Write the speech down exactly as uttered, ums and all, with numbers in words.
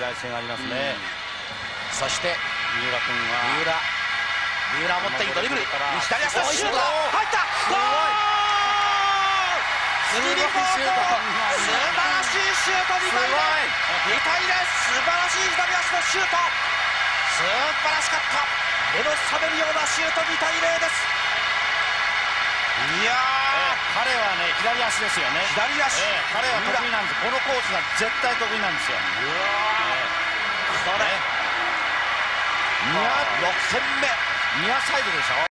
外性がありますね。 そして三浦君は三浦三浦持っていくドリブル、左足のシュート、入った、ゴール、スリーポイント、素晴らしいシュート、にたいゼロ、にたいゼロ、素晴らしい左足のシュート、素晴らしかった、目の覚めるようなシュート、にたいゼロです。いやー、 彼はね、左足ですよね。 左足、 彼は得意なんです。このコースが絶対得意なんですよ。 うわー、これ、ろくてんめ、 ニアサイドでしょ。